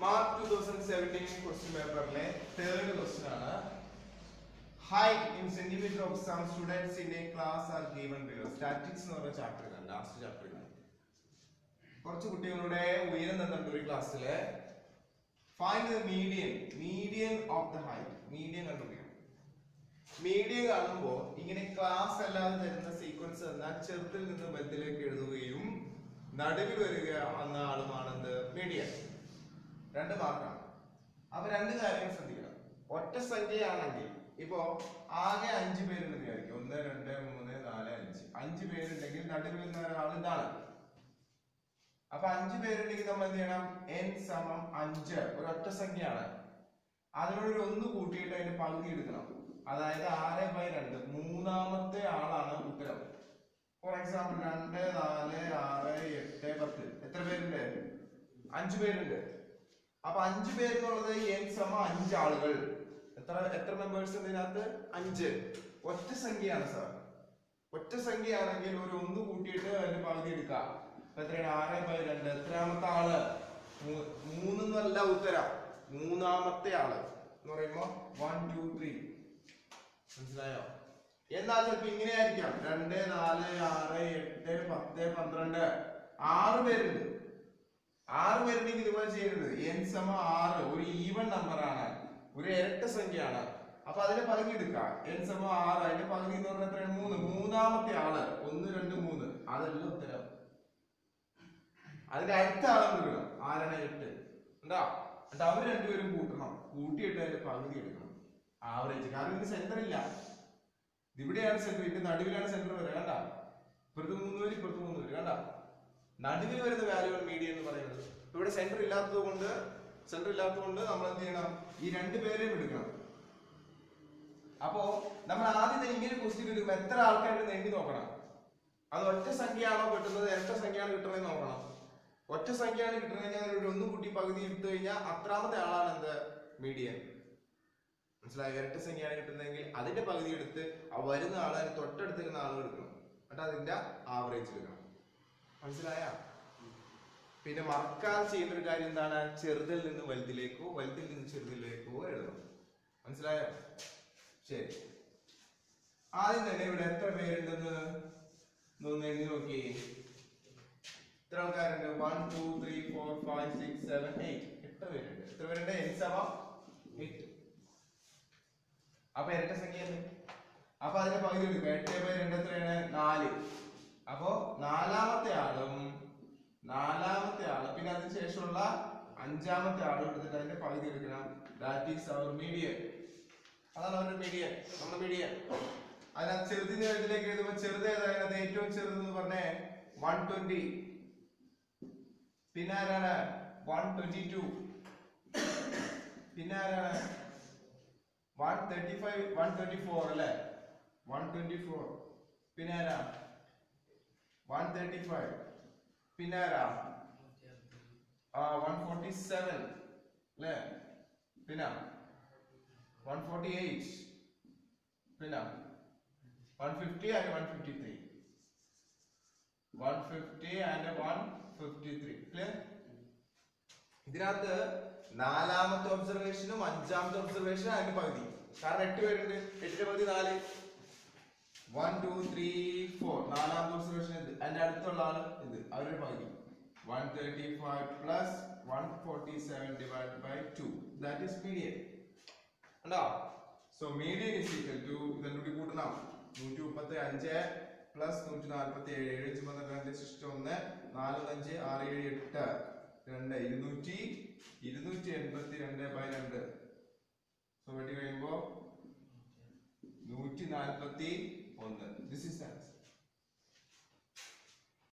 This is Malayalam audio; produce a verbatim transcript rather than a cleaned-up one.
Mark twenty seventeen question paper le third question aanu. Height in centimeter of some students in a class are given below. Statistics എന്ന് പറഞ്ഞ ചാപ്റ്റർ ആണ്, ലാസ്റ്റ് ചാപ്റ്റർ ആണ്. കുറച്ച് കുട്ടികളുടെ ഉയരം തന്നിട്ടുണ്ട് ഒരു ക്ലാസ്സിൽ. Find the median, median of the height. Median കണ്ടുപിടിക്കണം. മീഡിയൻ കാണുമ്പോൾ ഇങ്ങനെ ക്ലാസ് അല്ലാതെ തരുന്ന സീക്വൻസ് എന്നാൽ ചെറുതിൽ നിന്ന് വലുതിലേക്ക് എഴുതുകയും നടുവിൽ വരിക എന്ന ആളുമാണെന്ത് മീഡിയൻ. രണ്ട് മാർക്കാണ്. അപ്പൊ രണ്ട് കാര്യങ്ങൾ ശ്രദ്ധിക്കണം. ഒറ്റ സംഖ്യയാണെങ്കിൽ ഇപ്പോ ആകെ അഞ്ചു പേരുണ്ടെന്ന് വിചാരിക്കും. ഒന്ന് രണ്ട് മൂന്ന് നാല് അഞ്ച് അഞ്ചു പേരുണ്ടെങ്കിൽ നടുവിൽ നിന്ന ഒരാൾ ഇതാണ്. അപ്പൊ അഞ്ചു പേരുണ്ടെങ്കിൽ നമ്മൾ എന്ത് ചെയ്യണം? എൻ സമം അഞ്ച് ഒരൊറ്റ സംഖ്യയാണ്. അതിനോട് ഒന്ന് കൂട്ടിയിട്ട് അതിന്റെ പകുതി എടുക്കണം. അതായത് ആറ് ബൈ രണ്ട് മൂന്നാമത്തെ ആളാണ് ഉത്തരം. ഫോർ എക്സാമ്പിൾ രണ്ട് നാല് ആറ് എട്ട് പത്ത് എത്ര പേരുണ്ട്? അഞ്ചു പേരുണ്ട്. അപ്പൊ അഞ്ചു പേരെന്നുള്ളത് എൻ സമ അഞ്ചാളുകൾ. എത്ര എത്ര മെമ്പേഴ്സ് ഉണ്ട് ഇതിനകത്ത്? അഞ്ച്. ഒറ്റ സംഖ്യയാണ് സാർ. ഒറ്റ സംഖ്യയാണെങ്കിൽ ഒരു ഒന്ന് കൂട്ടിയിട്ട് അതിന്റെ പകുതി എടുക്കാം. എത്രയാണ്? ആറ് ബൈ രണ്ട്. എത്രാമത്തെ ആള്? മൂന്നല്ല ഉത്തരം, മൂന്നാമത്തെ ആള് എന്ന് പറയുമ്പോ വൺ ടു ത്രീ. മനസ്സിലായോ? എന്നാൽ ചിലപ്പോ ഇങ്ങനെ ആയിരിക്കാം. രണ്ട് നാല് ആറ് എട്ട് പത്ത് പന്ത്രണ്ട് ആറ് പേരുണ്ട്. ആറ് പേരുണ്ടെങ്കിൽ ഇതുപോലെ ചെയ്യരുത്. എൻ സമ ആറ് ഒരു ഈവൻ നമ്പർ ആണ്, ഒരു ഇരട്ട സംഖ്യയാണ്. അപ്പൊ അതിന്റെ പകുതി എടുക്കാം. എൻ സമ ആറ്, അതിന്റെ പകുതി എന്ന് പറഞ്ഞാൽ എത്രയാണ്? മൂന്ന്. മൂന്നാമത്തെ ആള് ഒന്ന് രണ്ട് മൂന്ന്, അതല്ല ഉത്തരം. അതിന്റെ അടുത്ത ആളെന്ന് എടുക്കണം. ആരാണ്? എട്ട്. എന്താ എന്നിട്ട് അവർ രണ്ടുപേരും കൂട്ടണം. കൂട്ടിയിട്ട് അതിന്റെ പകുതി എടുക്കണം. ആവറേജ്. കാരണം ഇത് സെന്റർ ഇല്ല. ഇവിടെയാണ് സെന്റർ, ഇതിന്റെ നടുവിലാണ് സെന്റർ വരിക. കണ്ട, ഇപ്പുറത്ത് മൂന്ന് പേര് ഇപ്പുറത്ത് മൂന്ന് പേര്. കണ്ട, നടുവിൽ വരുന്ന വാല്യൂ ആണ് മീഡിയൻ എന്ന് പറയുന്നത്. ഇവിടെ സെന്റർ ഇല്ലാത്തത് കൊണ്ട് സെന്റർ ഇല്ലാത്തത് കൊണ്ട് നമ്മൾ എന്ത് ചെയ്യണം? ഈ രണ്ടു പേരെയും എടുക്കണം. അപ്പോ നമ്മൾ ആദ്യം ഇങ്ങനെ ക്വസ്റ്റ്യൻ എടുക്കുമ്പോൾ എത്ര ആൾക്കാരുടെ എണ്ണി നോക്കണം. അത് ഒറ്റ സംഖ്യയാണോ കിട്ടുന്നത്, ഇരട്ട സംഖ്യയാണ് കിട്ടുന്നത് നോക്കണം. ഒറ്റ സംഖ്യയാണ് കിട്ടുന്നത് ഒന്ന് കൂട്ടി പകുതി എടുത്തു കഴിഞ്ഞാൽ അത്രാമത്തെ ആളാണ് എന്ത്? മീഡിയൻ. മനസ്സിലായോ? ഇരട്ട സംഖ്യയാണ് കിട്ടുന്നതെങ്കിൽ അതിന്റെ പകുതി എടുത്ത് ആ വരുന്ന ആളെ തൊട്ടടുത്തിരുന്ന ആളുകൾ എടുക്കണം. എന്നിട്ട് അതിന്റെ ആവറേജ് എടുക്കണം. മനസ്സിലായ? പിന്നെ മറക്കാതെ ചെയ്യേണ്ട ഒരു കാര്യം എന്താണ്? ചെറുതിൽ നിന്ന് വലുതിലേക്കോ വലുതിൽ നിന്ന് ചെറുതിലേക്കോ എഴുതണം. മനസ്സിലായോ? ശരി. ആദ്യം തന്നെ ഇവിടെ എത്ര പേരുണ്ടെന്ന് ഒന്ന് എഴുതി നോക്കി. എത്ര ആൾക്കാരുണ്ട്? One two three four five six seven eight. എട്ട് പേരുണ്ട്. എത്ര പേരുണ്ട്? എൻ സമം എട്ട്. അപ്പൊ ഇരട്ട സംഖ്യയല്ലേ. അപ്പൊ അതിന്റെ പകുതി എടുക്കുക. എട്ട് ബൈ രണ്ട് എത്രയാണ്? നാല്. അപ്പോ നാലാമത്തെ ആളും നാലാമത്തെ ആള് പിന്നെ അതിന് ശേഷമുള്ള അഞ്ചാമത്തെ ആളും എടുത്തിട്ട് അതിന്റെ പകുതി എടുക്കണം. That is our median. അതാണ് അവരുടെ മീഡിയൻ, നമ്മുടെ മീഡിയൻ. അതിനകത്ത് ചെറുതിന് ഇതിലേക്ക് എഴുതുമ്പോൾ ചെറുത് ഏതായത്? ഏറ്റവും ചെറുതെന്ന് പറഞ്ഞേ വൺ ട്വന്റി. പിന്നെ ആരാണ്? One twenty two. പിന്നെ ആരാണ്? One thirty five one twenty four അല്ലേ? One twenty four. പിന്നെ ആരാ? One thirty five. പിന്നെ ആരാ? ആ വൺ ഫോർട്ടി സെവൻ അല്ലേ? പിന്നെ വൺ ഫോർട്ടി എയ്റ്റ്. പിന്നെ one fifty and one fifty three. One fifty and one fifty three. ഇതിനകത്ത് നാലാമത്തെ ഒബ്സർവേഷനും അഞ്ചാമത്തെ ഒബ്സർവേഷനും അതിന്റെ പകുതി. കാരണം എട്ട് പേരുണ്ട്. എട്ടിന്റെ പകുതി നാല്. One two three four. നാലാമത്തെ ഒബ്സർവേഷൻ ഇത്. അതിന്റെ അടുത്തുള്ള ആള് ഇത്, അവരുടെ പകുതി. One thirty five plus one forty seven divide by two. That is median. ഉണ്ടോ? So median is equal to ഇതെന്തുകൂടി കൂട്ടണം. നൂറ്റി മുപ്പത്തി അഞ്ച് പ്ലസ് നൂറ്റി നാൽപ്പത്തി ഏഴ്. ഏഴ് അഞ്ച് പന്ത്രണ്ട് രണ്ട് ശിഷ്ടം ഒന്ന്. നാല് അഞ്ച് ആറ് ഏഴ് എട്ട് രണ്ട് ഇരുന്നൂറ്റി ഇരുന്നൂറ്റി എൺപത്തി രണ്ട് ബൈ രണ്ട്. സോ വെട്ടി കഴിയുമ്പോ നൂറ്റി നാൽപ്പത്തി ഒന്ന്. This is answer.